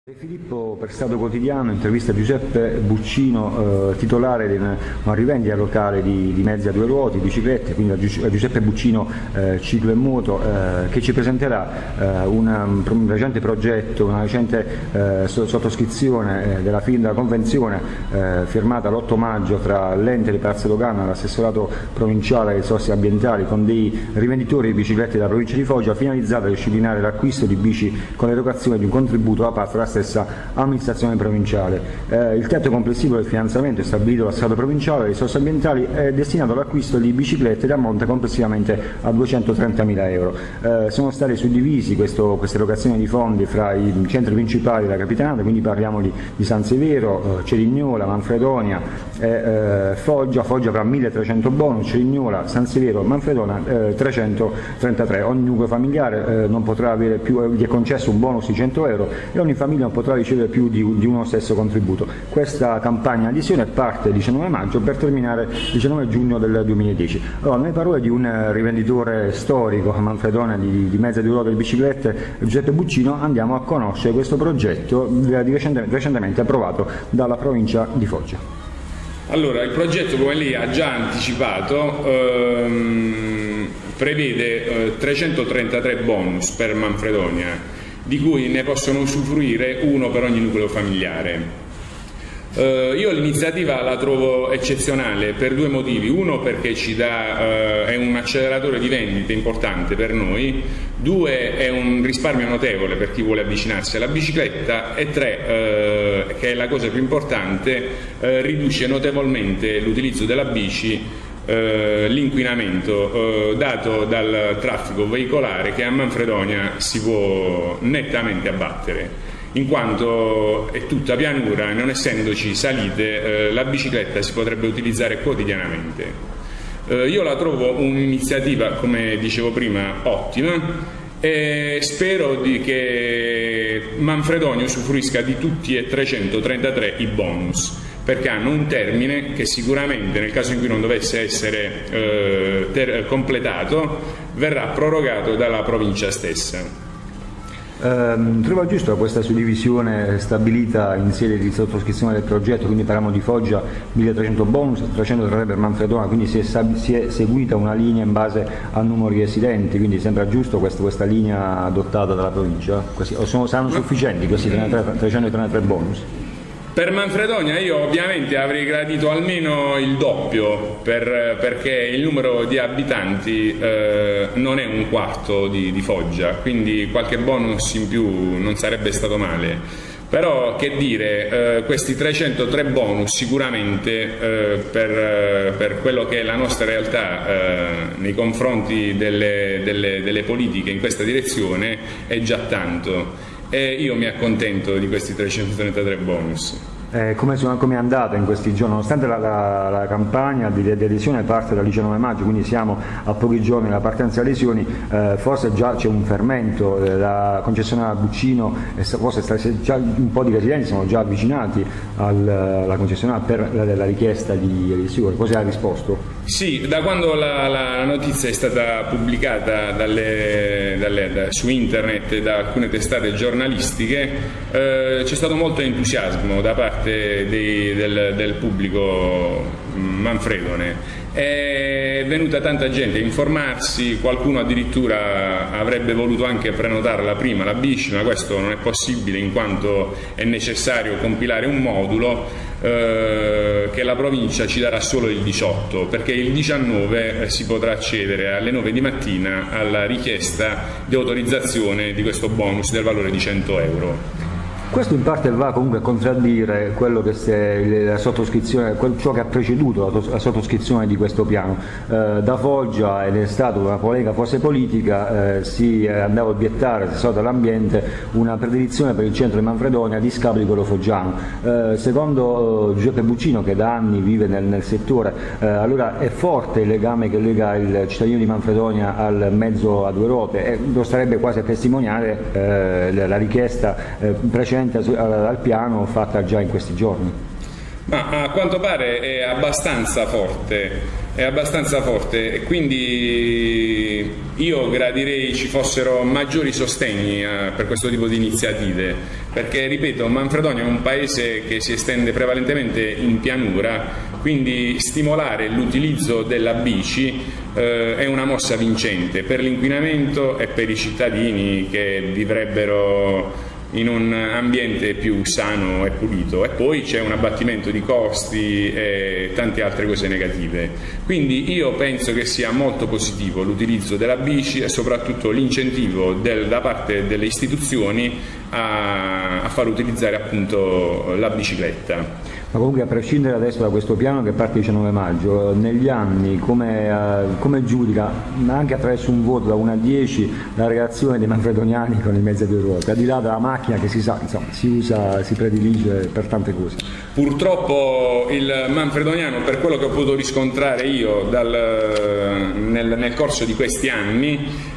Filippo, per Stato Quotidiano, intervista Giuseppe Buccino, titolare di una rivendita locale di mezzi a due ruoti, biciclette, quindi Giuseppe Buccino Ciclo e Moto, che ci presenterà un recente progetto, una recente sottoscrizione della convenzione firmata l'8 maggio tra l'ente di Palazzo Dogana e l'assessorato provinciale delle risorse ambientali con dei rivenditori di biciclette della provincia di Foggia, finalizzata a disciplinare l'acquisto di bici con l'erogazione di un contributo da parte della stessa amministrazione provinciale. Il tetto complessivo del finanziamento è stabilito dal Stato provinciale, le risorse ambientali è destinato all'acquisto di biciclette che ammonta complessivamente a 230.000 euro. Sono state suddivisi queste erogazioni di fondi fra i centri principali della Capitanata, quindi parliamo di San Severo, Cerignola, Manfredonia e Foggia. Foggia avrà 1.300 bonus, Cerignola, San Severo, Manfredonia 333. Ogni nucleo familiare non potrà avere più, gli è concesso un bonus di 100 euro e ogni famiglia non potrà ricevere più di uno stesso contributo. Questa campagna adesione parte il 19 maggio per terminare il 19 giugno del 2010. Allora, nelle parole di un rivenditore storico a Manfredonia di mezzi di ruote e di biciclette, Giuseppe Buccino, andiamo a conoscere questo progetto recentemente approvato dalla provincia di Foggia. Allora, il progetto, come lei ha già anticipato, prevede 333 bonus per Manfredonia, di cui ne possono usufruire uno per ogni nucleo familiare. Io l'iniziativa la trovo eccezionale per due motivi: uno, perché ci dà, è un acceleratore di vendite importante per noi; due, è un risparmio notevole per chi vuole avvicinarsi alla bicicletta; e tre, che è la cosa più importante, riduce notevolmente l'utilizzo della bici, l'inquinamento dato dal traffico veicolare, che a Manfredonia si può nettamente abbattere, in quanto è tutta pianura e non essendoci salite la bicicletta si potrebbe utilizzare quotidianamente. Io la trovo un'iniziativa, come dicevo prima, ottima, e spero che Manfredonia usufruisca di tutti e 333 i bonus, perché hanno un termine che sicuramente, nel caso in cui non dovesse essere completato, verrà prorogato dalla provincia stessa. Trovo giusto questa suddivisione stabilita in sede di sottoscrizione del progetto, quindi parliamo di Foggia 1.300 bonus, 303 per Manfredonia, quindi si è seguita una linea in base al numero di residenti, quindi sembra giusto questa linea adottata dalla provincia? Saranno sufficienti questi 333 bonus? Per Manfredonia io ovviamente avrei gradito almeno il doppio, perché il numero di abitanti non è un quarto di Foggia, quindi qualche bonus in più non sarebbe stato male. Però, che dire, questi 303 bonus sicuramente per quello che è la nostra realtà nei confronti delle politiche in questa direzione è già tanto. E io mi accontento di questi 333 bonus. Come è andata in questi giorni? Nonostante la campagna di adesione parte dal 19 maggio, quindi siamo a pochi giorni dalla partenza delle adesioni, forse già c'è un fermento, la concessionaria Buccino, forse già un po' di residenti sono già avvicinati alla concessionaria per la richiesta di adesione. Cosa ha risposto? Sì, da quando la notizia è stata pubblicata su internet e da alcune testate giornalistiche, c'è stato molto entusiasmo da parte del pubblico manfredone. È venuta tanta gente a informarsi, qualcuno addirittura avrebbe voluto anche prenotarla prima la bici, ma questo non è possibile in quanto è necessario compilare un modulo che la provincia ci darà solo il 18, perché il 19 si potrà accedere alle 9 di mattina alla richiesta di autorizzazione di questo bonus del valore di 100 euro. Questo in parte va comunque a contraddire quello che la sottoscrizione, ciò che ha preceduto la sottoscrizione di questo piano. Da Foggia, ed è stata una polemica forse politica, si andava a obiettare al Stato dell'Ambiente una predilezione per il centro di Manfredonia a discapito di quello foggiano. Secondo Giuseppe Buccino, che da anni vive nel settore, allora è forte il legame che lega il cittadino di Manfredonia al mezzo a due ruote, e lo starebbe quasi a testimoniare la richiesta precedente al piano fatta già in questi giorni. Ma a quanto pare è abbastanza forte, è abbastanza forte, e quindi io gradirei ci fossero maggiori sostegni per questo tipo di iniziative, perché ripeto, Manfredonia è un paese che si estende prevalentemente in pianura, quindi stimolare l'utilizzo della bici è una mossa vincente per l'inquinamento e per i cittadini che vivrebbero in un ambiente più sano e pulito, e poi c'è un abbattimento di costi e tante altre cose negative. Quindi io penso che sia molto positivo l'utilizzo della bici e soprattutto l'incentivo da parte delle istituzioni a far utilizzare appunto la bicicletta. Ma comunque, a prescindere adesso da questo piano che parte il 19 maggio, negli anni come giudica, anche attraverso un voto da 1 a 10, la relazione dei manfredoniani con i mezzi a due ruote, al di là della macchina che si sa, insomma, si predilige per tante cose? Purtroppo il manfredoniano, per quello che ho potuto riscontrare io nel corso di questi anni,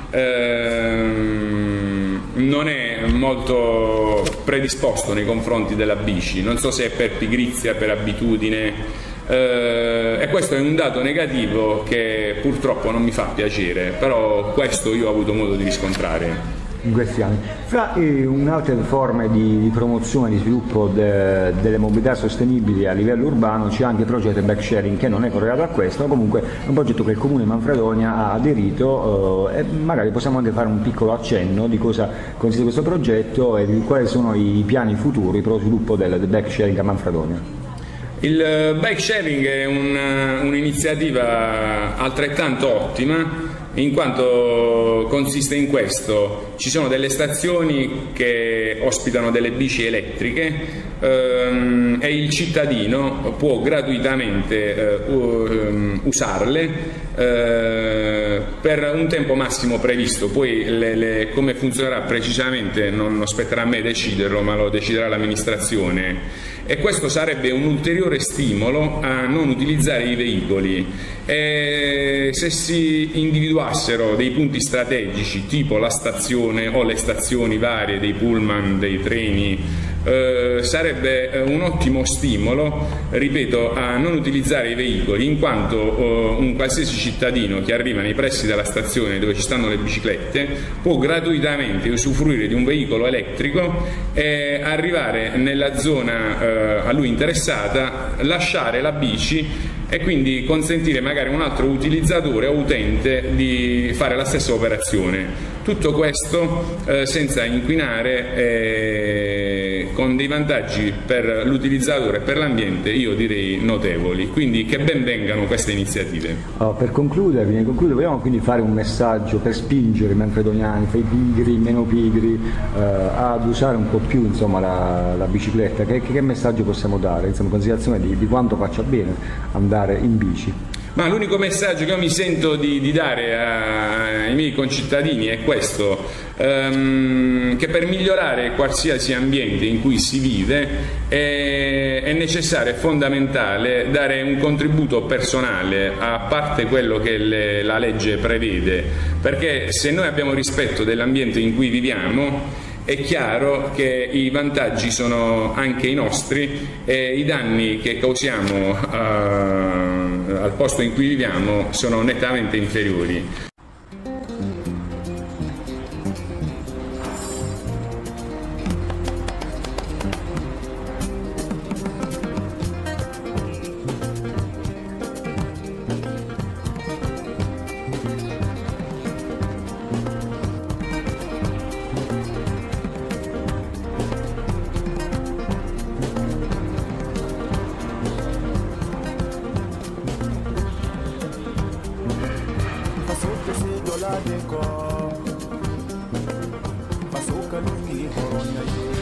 non è molto predisposto nei confronti della bici, non so se è per pigrizia, per abitudine, e questo è un dato negativo che purtroppo non mi fa piacere, però questo io ho avuto modo di riscontrare in questi anni. Fra un'altra forma di promozione, di sviluppo delle mobilità sostenibili a livello urbano, c'è anche il progetto bike sharing, che non è correlato a questo, ma comunque è un progetto che il Comune Manfredonia ha aderito, e magari possiamo anche fare un piccolo accenno di cosa consiste questo progetto e di quali sono i piani futuri per lo sviluppo del bike sharing a Manfredonia. Il bike sharing è un'iniziativa altrettanto ottima, in quanto consiste in questo: ci sono delle stazioni che ospitano delle bici elettriche e il cittadino può gratuitamente usarle per un tempo massimo previsto. Poi come funzionerà precisamente non spetterà a me deciderlo, ma lo deciderà l'amministrazione, e questo sarebbe un ulteriore stimolo a non utilizzare i veicoli. E se si individuassero dei punti strategici tipo la stazione o le stazioni varie dei pullman, dei treni, sarebbe un ottimo stimolo, ripeto, a non utilizzare i veicoli, in quanto un qualsiasi cittadino che arriva nei pressi della stazione dove ci stanno le biciclette può gratuitamente usufruire di un veicolo elettrico e arrivare nella zona a lui interessata, lasciare la bici e quindi consentire magari a un altro utilizzatore o utente di fare la stessa operazione. Tutto questo senza inquinare, con dei vantaggi per l'utilizzatore e per l'ambiente, io direi notevoli. Quindi che ben vengano queste iniziative. Per concludere, vogliamo quindi fare un messaggio per spingere i manfredoniani, i pigri, i meno pigri, ad usare un po' più, insomma, la bicicletta. Che messaggio possiamo dare, insomma, in considerazione di quanto faccia bene andare in bici? Ma l'unico messaggio che io mi sento di dare ai miei concittadini è questo, che per migliorare qualsiasi ambiente in cui si vive è necessario e fondamentale dare un contributo personale, a parte quello che la legge prevede, perché se noi abbiamo rispetto dell'ambiente in cui viviamo, è chiaro che i vantaggi sono anche i nostri e i danni che causiamo al posto in cui viviamo sono nettamente inferiori. Masuka lungi horonya ye